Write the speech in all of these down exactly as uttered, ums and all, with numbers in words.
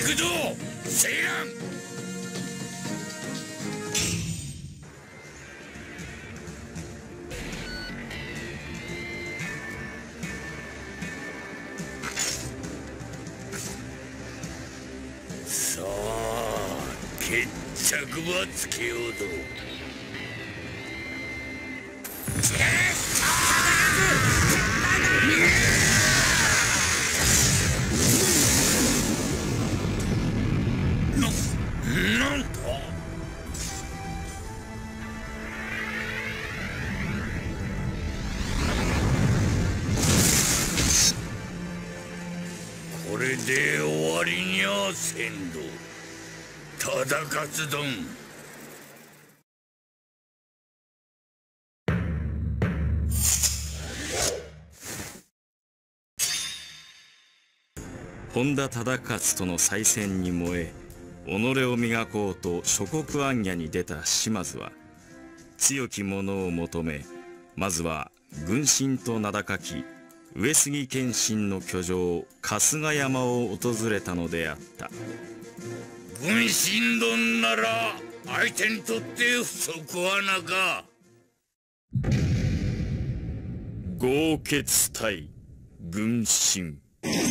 くぞセイラン。さあ決着はつけようぞ。なんとこれで終わりにゃせんど忠勝どん。 本田忠勝との再戦に燃え己を磨こうと諸国行脚に出た島津は強き者を求め、まずは軍神と名高き上杉謙信の居城春日山を訪れたのであった。 軍神殿なら相手にとって不足はなか。 豪傑対軍神。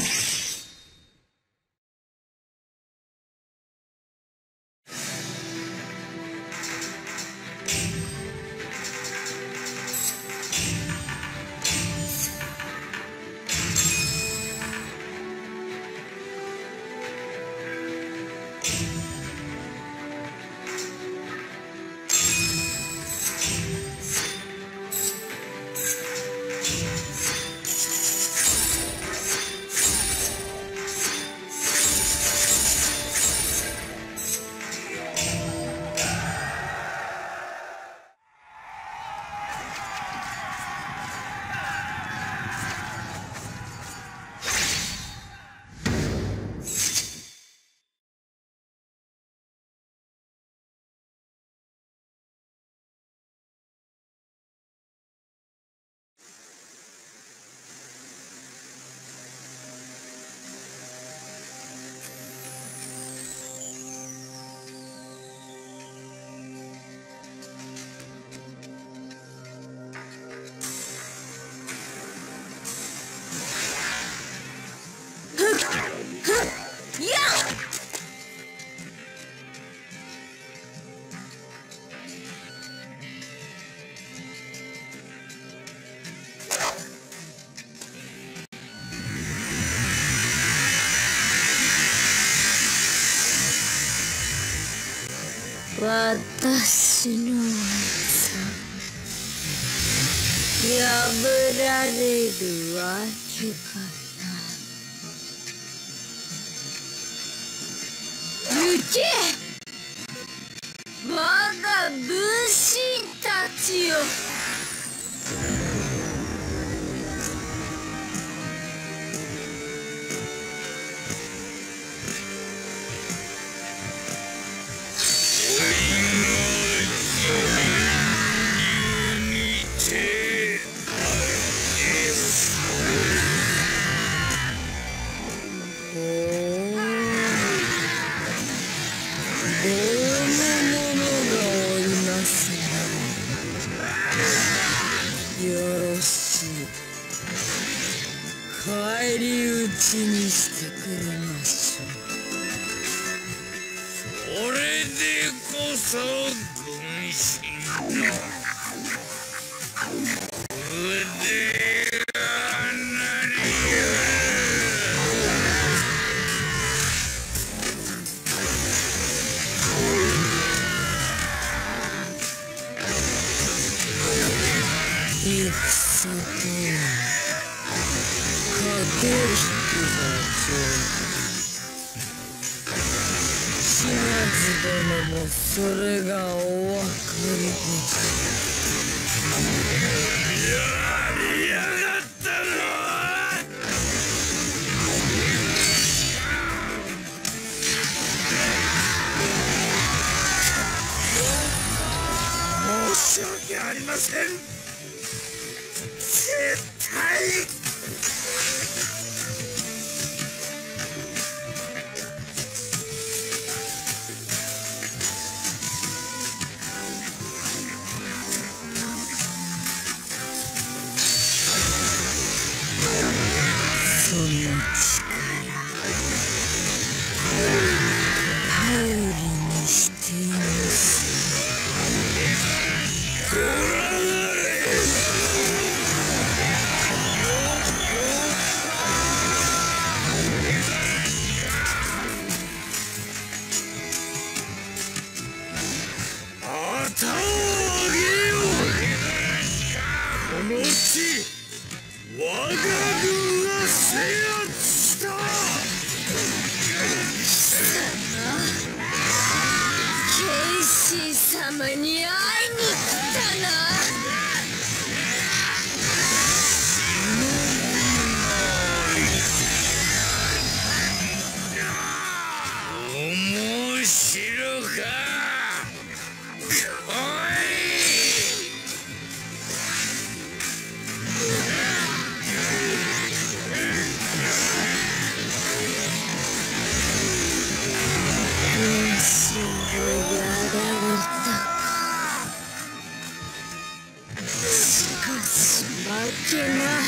私の技破られるわけがない。行け我が分身たちよ。返り討ちにしてくれましょう。 それでこそ軍神の腕が鳴り戦とは駆け引きが上手。島津殿もそれがお分かりでしょう。 やりやがったな。申し訳ありません。絶対に会いに来たな。 面白か。来い。 分身をやられたか。しかし負けない。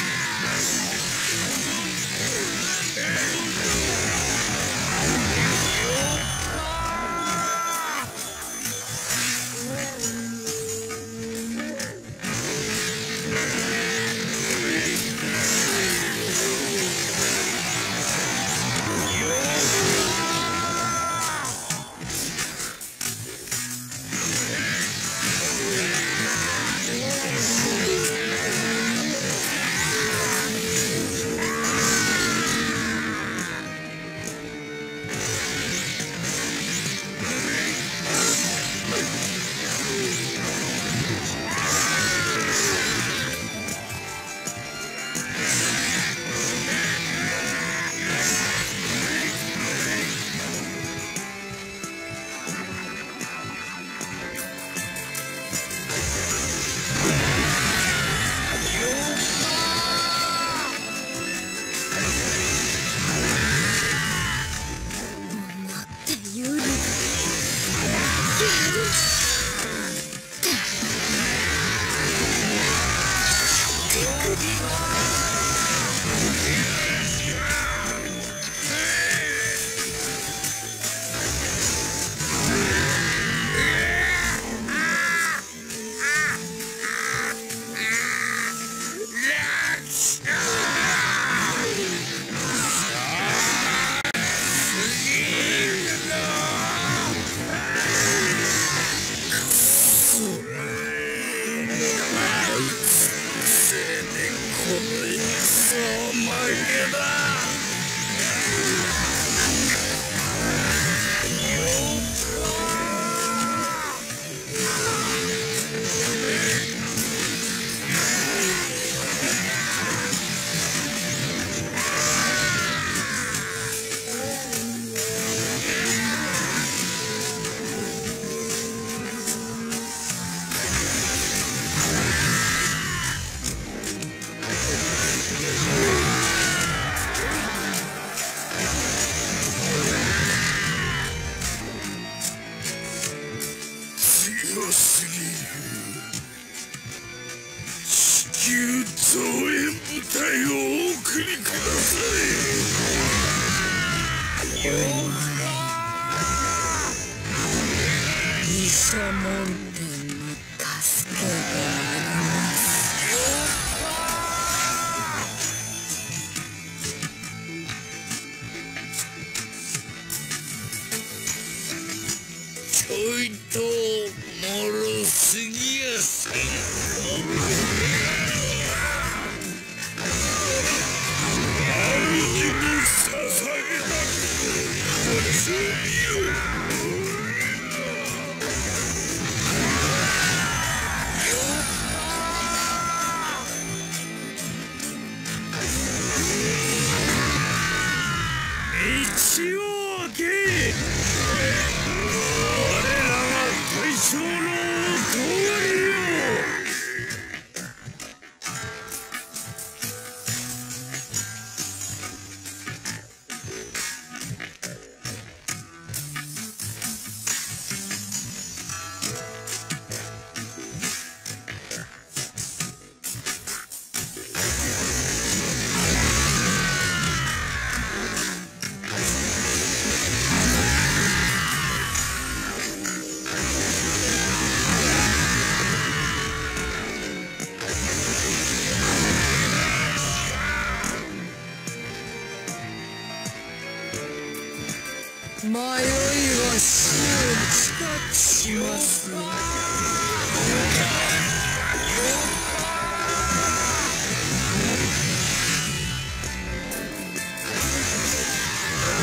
迷いは死を近くしますね。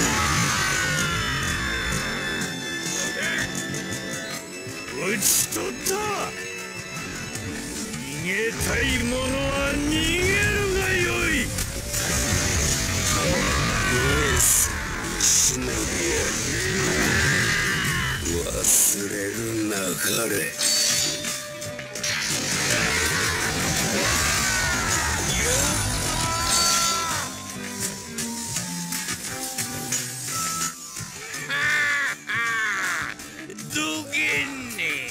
討ち取っ逃げたい者は逃げるがよい。エース忍び忘れるなかれ。どけんね。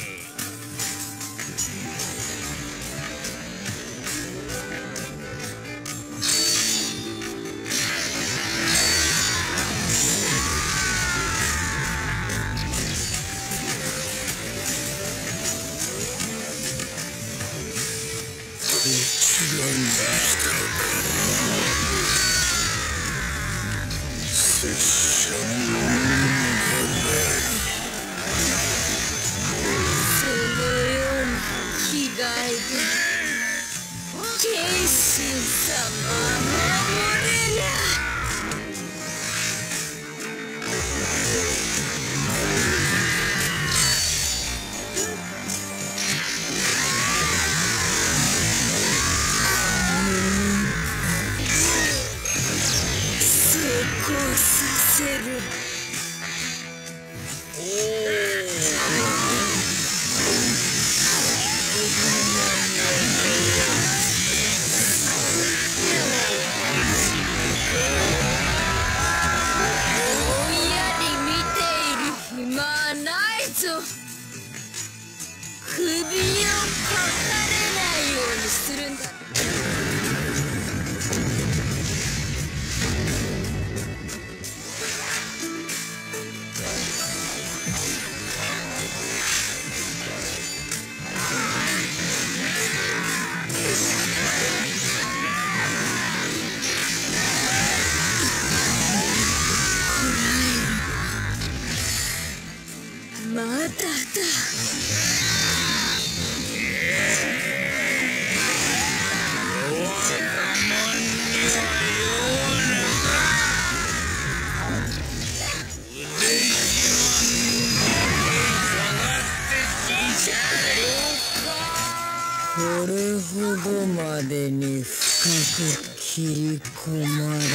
これほどまでに深く切り込まれる。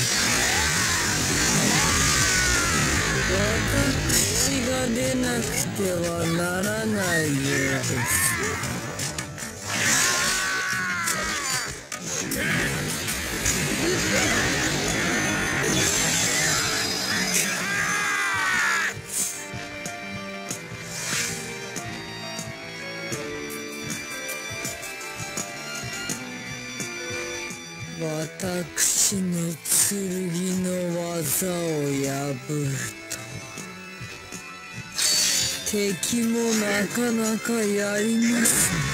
私が出なくてはならないようです。私の剣の技を破ると敵もなかなかやりますね。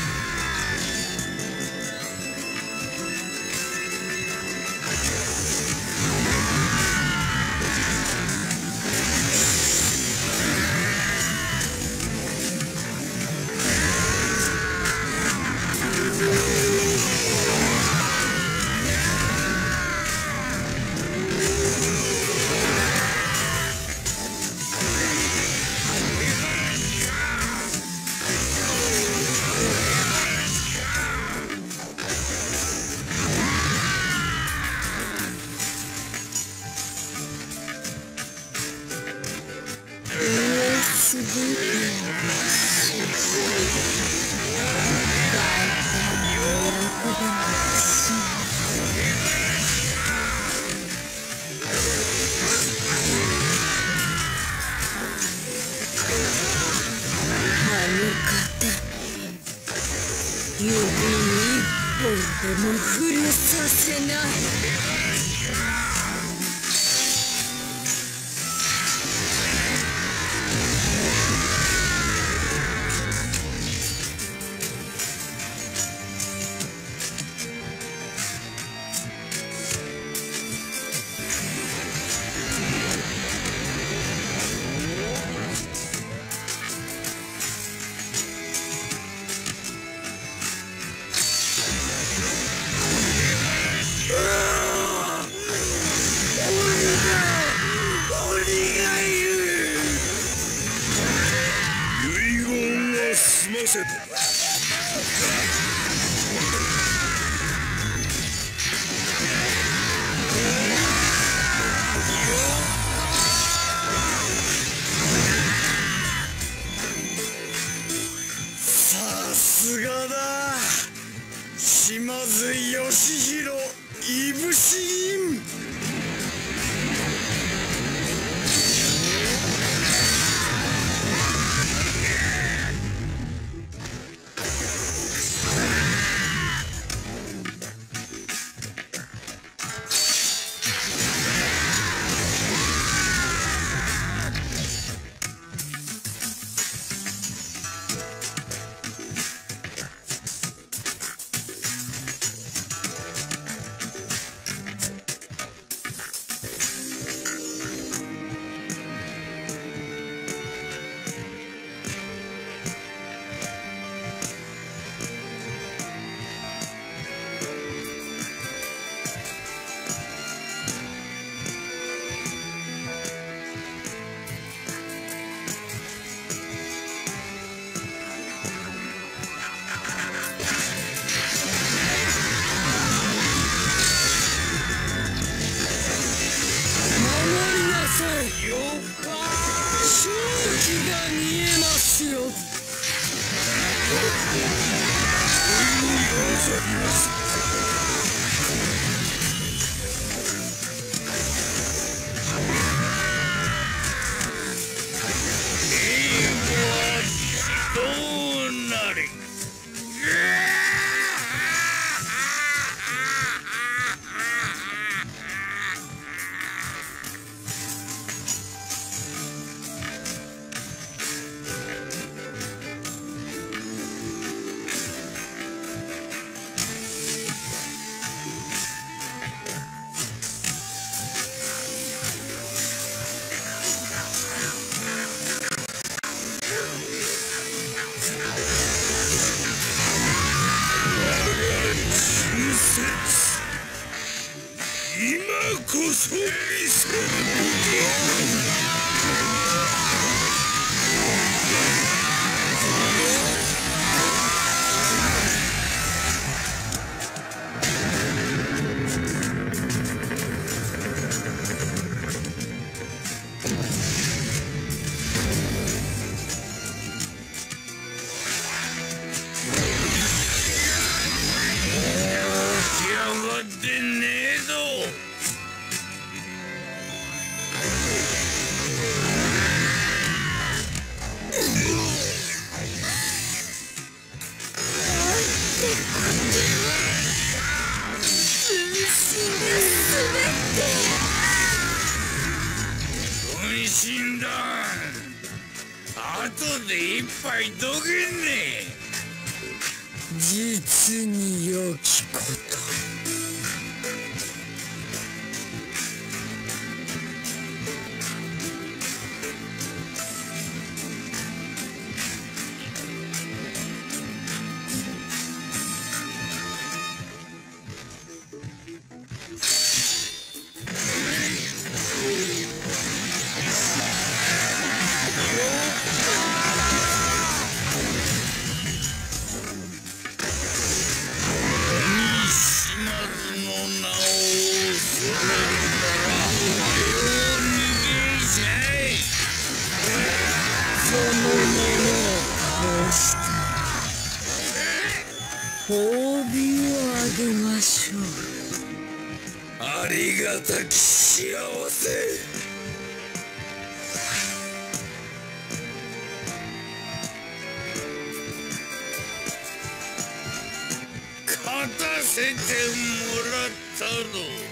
指に一本でも触れさせない。 せろ。 さすがだ、島津義弘いぶし銀。 今こそ見せる。分身だ。後で一杯どげんね。 実に良きこと。褒美をあげましょう。 ありがたき幸せ。勝たせてもらったぞ。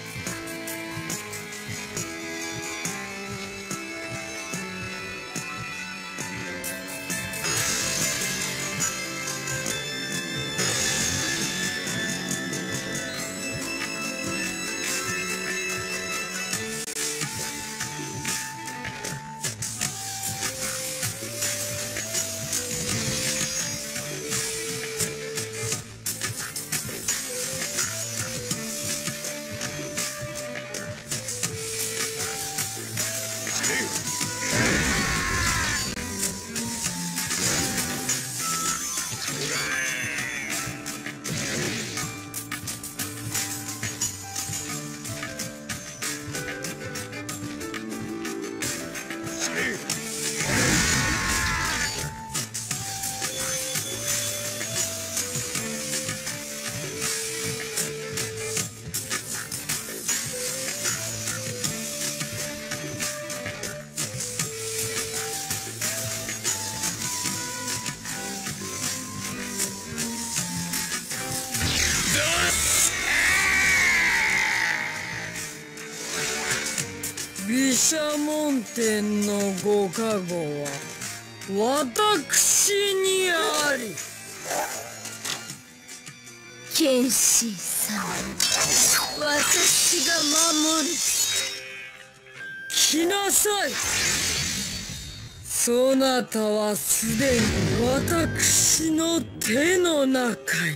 毘沙門天のご加護は私にあり。 剣心様、私が守る。 来なさい。そなたはすでに私の手の中に。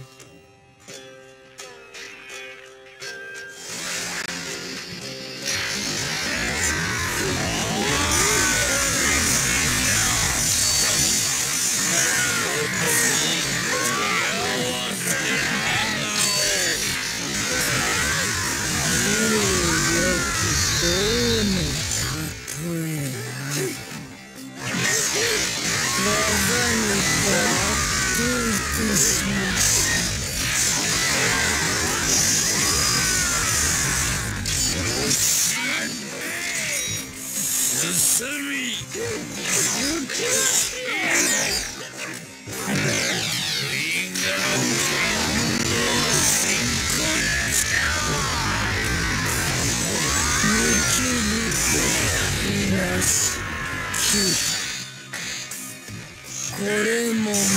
これもまた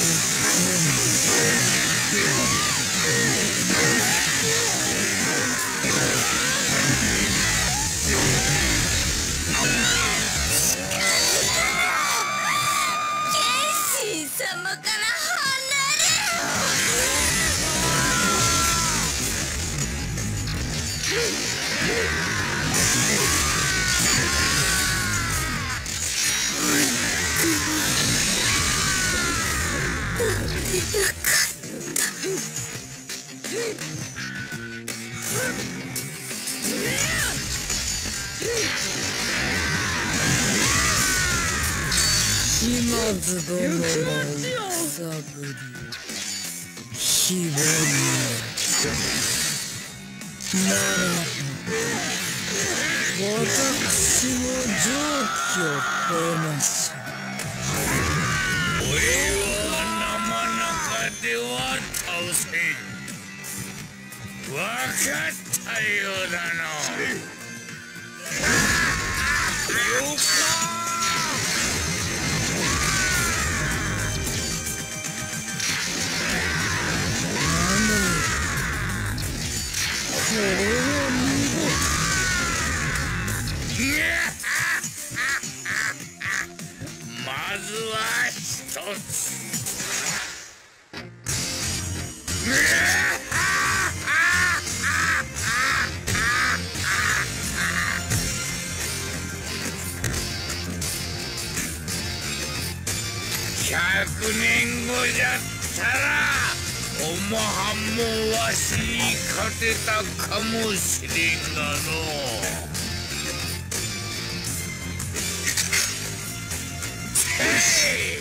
剣心様から離島津殿の戦ぶり非凡になら私も常軌を超えましょう。 俺は生中では倒せん。分かったようだな。よかこれは見事。 まずは一つ。百年後じゃったらおまはんもわしに勝てたかもしれんがのう。Hey!